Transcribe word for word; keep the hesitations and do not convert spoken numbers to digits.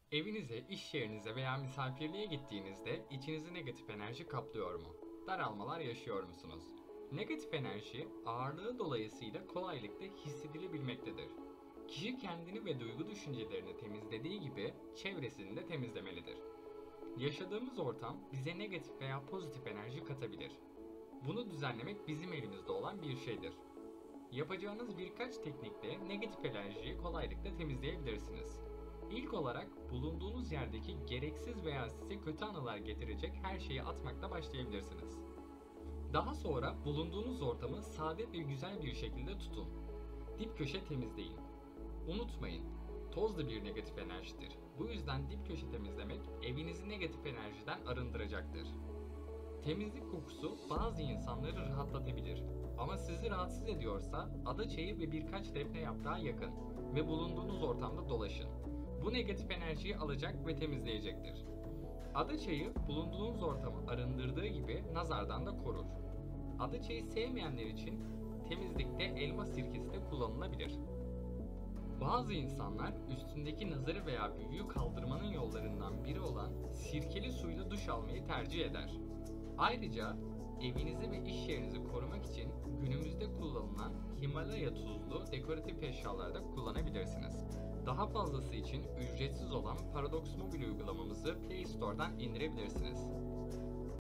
Evinize, iş yerinize veya misafirliğe gittiğinizde içinizi negatif enerji kaplıyor mu? Daralmalar yaşıyor musunuz? Negatif enerji ağırlığı dolayısıyla kolaylıkla hissedilebilmektedir. Kişi kendini ve duygu düşüncelerini temizlediği gibi çevresini de temizlemelidir. Yaşadığımız ortam bize negatif veya pozitif enerji katabilir. Bunu düzenlemek bizim elimizde olan bir şeydir. Yapacağınız birkaç teknikle negatif enerjiyi kolaylıkla temizleyebilirsiniz. İlk olarak bulunduğunuz yerdeki gereksiz veya size kötü anılar getirecek her şeyi atmakla başlayabilirsiniz. Daha sonra bulunduğunuz ortamı sade ve güzel bir şekilde tutun. Dip köşe temizleyin. Unutmayın, toz da bir negatif enerjidir. Bu yüzden dip köşe temizlemek evinizi negatif enerjiden arındıracaktır. Temizlik kokusu bazı insanları rahatlatabilir. Ama sizi rahatsız ediyorsa adaçayı ve birkaç defne yaprağı yakın ve bulunduğunuz ortamda dolaşın. Bu negatif enerjiyi alacak ve temizleyecektir. Adaçayı bulunduğunuz ortamı arındırdığı gibi nazardan da korur. Adaçayı sevmeyenler için temizlikte elma sirkesi de kullanılabilir. Bazı insanlar üstündeki nazarı veya büyüyü kaldırmanın yollarından biri olan sirkeli suyla duş almayı tercih eder. Ayrıca evinizi ve iş yerinizi korumak için günümüzde kullanılan Himalaya tuzlu dekoratif eşyalar da kullanabilirsiniz. Daha fazlası için ücretsiz olan Paradox Mobil uygulamamızı Play Store'dan indirebilirsiniz.